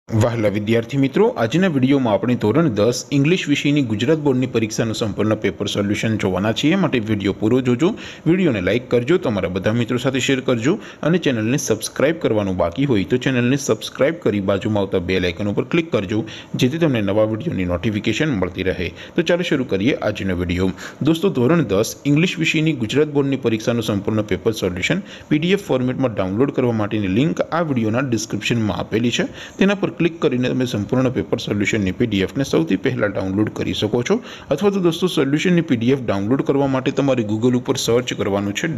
વહાલા વિદ્યાર્થી મિત્રો, આજના વિડીયોમાં આપણે ધોરણ 10 ઇંગ્લિશ વિષયની ગુજરાત બોર્ડની પરીક્ષાનું સંપૂર્ણ પેપર સોલ્યુશન જોવાના છીએ। માટે વિડીયો પૂરો જોજો, વિડીયોને લાઇક કરજો, તમારા બધા મિત્રો સાથે શેર કરજો અને ચેનલને સબસ્ક્રાઇબ કરવાનું બાકી હોય તો ચેનલને સબસ્ક્રાઇબ કરી બાજુમાં આવતા બેલ આઇકન ઉપર ક્લિક કરજો, જેથી તમને નવા વિડીયોની નોટિફિકેશન મળતી રહે। તો ચાલો શરૂ કરીએ આજનો વિડીયો। દોસ્તો, ધોરણ 10 ઇંગ્લિશ વિષયની ગુજરાત બોર્ડની પરીક્ષાનું સંપૂર્ણ પેપર સોલ્યુશન પીડીએફ ફોર્મેટમાં ડાઉનલોડ કરવા માટેની લિંક આ વિડીયોના ડિસ્ક્રિપ્શનમાં આપેલી છે। તેના પર ક્લિક કરીને તમે સંપૂર્ણ પેપર સોલ્યુશનની પીડીએફને સૌથી પહેલાં ડાઉનલોડ કરી શકો છો। અથવા તો દોસ્તો, સોલ્યુશનની પીડીએફ ડાઉનલોડ કરવા માટે તમારે ગૂગલ ઉપર સર્ચ કરવાનું છે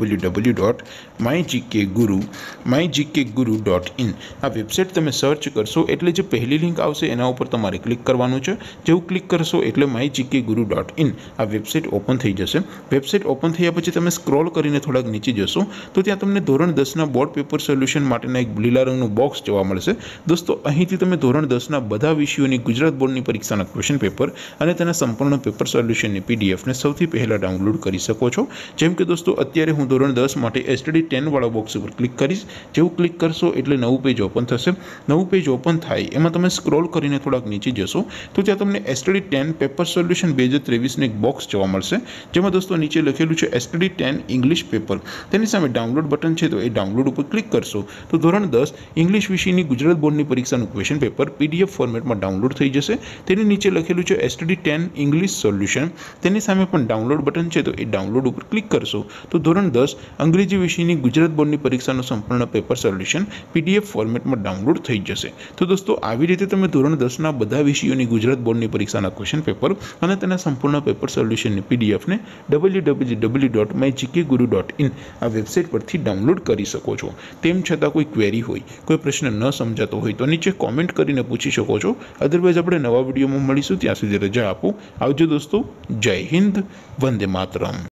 www.mygkguru.in। આ વેબસાઇટ તમે સર્ચ કરશો એટલે જે પહેલી લિંક આવશે એના ઉપર તમારે ક્લિક કરવાનું છે। જેવું ક્લિક કરશો એટલે mygkguru.in આ વેબસાઇટ ઓપન થઈ જશે। વેબસાઇટ ઓપન થયા પછી તમે સ્ક્રોલ કરીને થોડાક નીચે જશો તો ત્યાં તમને ધોરણ 10ના બોર્ડ પેપર સોલ્યુશન માટેના એક લીલા રંગનું બોક્સ જોવા મળશે। દોસ્તો, અહીંથી તમે ધોરણ 10ના બધા વિષયોની ગુજરાત બોર્ડની પરીક્ષાના ક્વેશ્ચન પેપર અને તેના સંપૂર્ણ પેપર સોલ્યુશનની પીડીએફને સૌથી પહેલાં ડાઉનલોડ કરી શકો છો। જેમ કે દોસ્તો, અત્યારે હું ધોરણ 10 માટે એસટીડી 10 વાળા બોક્સ ઉપર ક્લિક કરીશ। જેવું ક્લિક કરશો એટલે નવું પેજ ઓપન થશે। નવું પેજ ઓપન થાય એમાં તમે સ્ક્રોલ કરીને થોડાક નીચે જશો તો ત્યાં તમને એસટીડી 10 પેપર સોલ્યુશન 2023નું એક બોક્સ જોવા મળશે, જેમાં દોસ્તો નીચે લખેલું છે એસટીડી 10 ઇંગ્લિશ પેપર। તેની સામે ડાઉનલોડ બટન છે, તો એ ડાઉનલોડ ઉપર ક્લિક કરશો તો ધોરણ 10 ઇંગ્લિશ વિષયની ગુજરાત બોર્ડની પરીક્ષાનું ક્વેશ્ચન પેપર પીડીએફ ફોર્મેટમાં ડાઉનલોડ થઈ જશે। તેની નીચે લખેલું છે એસટીડી 10 ઇંગ્લિશ સોલ્યુશન। તેની સામે પણ ડાઉનલોડ બટન છે, તો એ ડાઉનલોડ ઉપર ક્લિક કરશો તો ધોરણ 10 અંગ્રેજી વિષયની ગુજરાત બોર્ડની પરીક્ષાનું સંપૂર્ણ પેપર સોલ્યુશન પીડીએફ ફોર્મેટમાં ડાઉનલોડ થઈ જશે। તો દોસ્તો, આવી રીતે તમે ધોરણ 10ના બધા વિષયોની ગુજરાત બોર્ડની પરીક્ષાના ક્વેશ્ચન પેપર અને તેના સંપૂર્ણ પેપર સોલ્યુશનની પીડીએફને www.mygkguru.in આ વેબસાઇટ પરથી ડાઉનલોડ કરી શકો છો। તેમ છતાં કોઈ ક્વેરી હોય, કોઈ પ્રશ્ન ન સમજાતો હોય તો નીચે કોમેન્ટ કરીને પૂછી શકો છો। અદરવાઇઝ આપણે નવા વિડીયોમાં મળીશું, ત્યાં સુધી રજા આપો। આવજો દોસ્તો, જય હિન્દ, વંદે માતરમ।